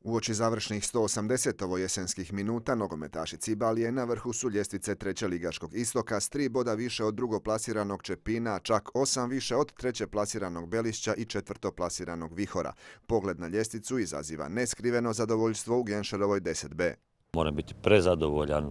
Uoči završnih 180 ovojesenskih minuta nogometaši Cibalije na vrhu su ljestvice treće ligaškog istoka s 3 boda više od drugoplasiranog Čepina, čak 8 više od trećeplasiranog Belišća i četvrtoplasiranog Vihora. Pogled na ljestvicu izaziva neskriveno zadovoljstvo u Genšerovoj 10B. Moram biti prezadovoljan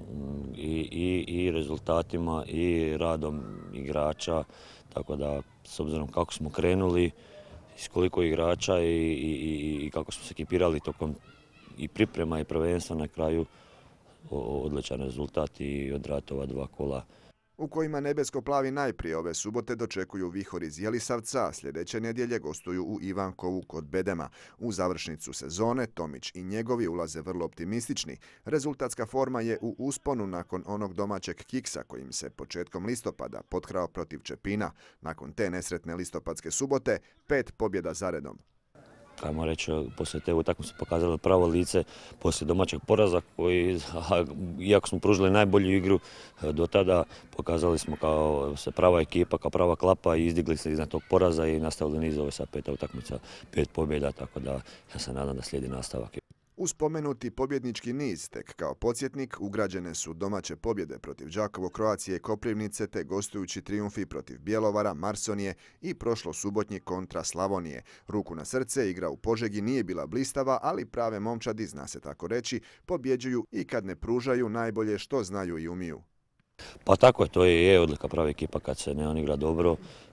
i rezultatima i radom igrača, tako da s obzirom kako smo krenuli, iz koliko igrača i kako smo se ekipirali tokom i priprema i prvenstva, na kraju odličan rezultat i odraditi ova 2 kola. U kojima nebesko-plavi najprije ove subote dočekuju Vihor iz Jelisavca, a sljedeće nedjelje gostuju u Ivankovu kod Bedema. U završnicu sezone Tomić i njegovi ulaze vrlo optimistični. Rezultatska forma je u usponu nakon onog domaćeg kiksa kojim se početkom listopada potkrao protiv Čepina. Nakon te nesretne listopadske subote, 5 pobjeda zaredom. Ajmo reći, poslije te utakmice pokazali pravo lice poslije domaćeg poraza koji, iako smo pružili najbolju igru do tada, pokazali smo kao se prava ekipa, kao prava klapa i izdigli se iznad tog poraza i nastavili niz ove sa 5 utakmica, 5 pobjeda, tako da ja se nadam da slijedi nastavak. U spomenuti pobjednički niz, tek kao podsjetnik, ugrađene su domaće pobjede protiv Đakovo, Croacije, Koprivnice te gostujući trijumfi protiv Bjelovara, Marsonije i prošlo subotnji kontra Slavonije. Ruku na srce, igra u Požegi nije bila blistava, ali prave momčadi, zna se tako reći, pobjeđuju i kad ne pružaju najbolje što znaju i umiju. Pa tako je, to je odlika prave ekipa kad se ne on igra dobro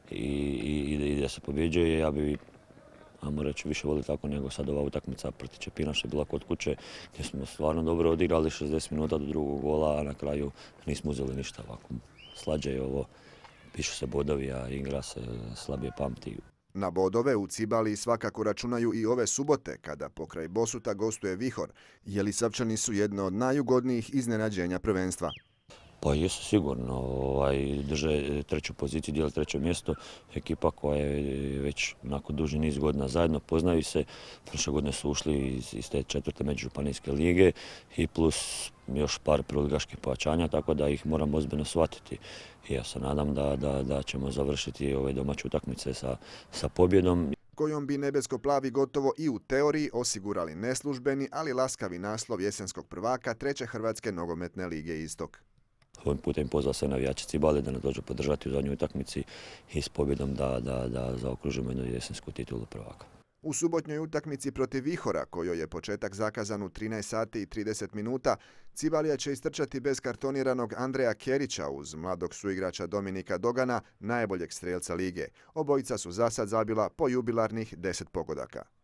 i da se pobjeđuje. Ja bi ajmo reći, više voli tako nego sad ova utakmica protiv Čepina što je bila kod kuće, gdje smo stvarno dobro odigrali 60 minuta do drugog gola, a na kraju nismo uzeli ništa. Ovako slađe je ovo, pišu se bodovi, a igra se slabije pamti. Na bodove u Cibaliji svakako računaju i ove subote, kada pokraj Bosuta gostuje Vihor. Jelisavčani su jedno od najugodnijih iznenađenja prvenstva. Pa jesu sigurno, drže treću poziciju, dijeli treće mjesto, ekipa koja je već nakon duži niz godina zajedno, poznaju se, prošle godine su ušli iz te 4. međužupanijske lige i plus još par prvoligaških pojačanja, tako da ih moramo ozbiljno shvatiti. I ja se nadam da ćemo završiti ove domaće utakmice sa pobjedom. Kojom bi nebesko-plavi gotovo i u teoriji osigurali neslužbeni, ali laskavi naslov jesenskog prvaka treće Hrvatske nogometne lige Istok. Ovim putem pozvao sve navijače Cibalije da nas dođu podržati u zadnjoj utakmici i s pobjedom da zaokružimo jednu jesensku titulu prvaka. U subotnjoj utakmici protiv Vihora, kojoj je početak zakazan u 13 sati i 30 minuta, Cibalija će istrčati bez kartoniranog Andreja Kerića uz mladog suigrača Dominika Dogana, najboljeg strijelca lige. Obojica su zasad zabila po jubilarnih 10 pogodaka.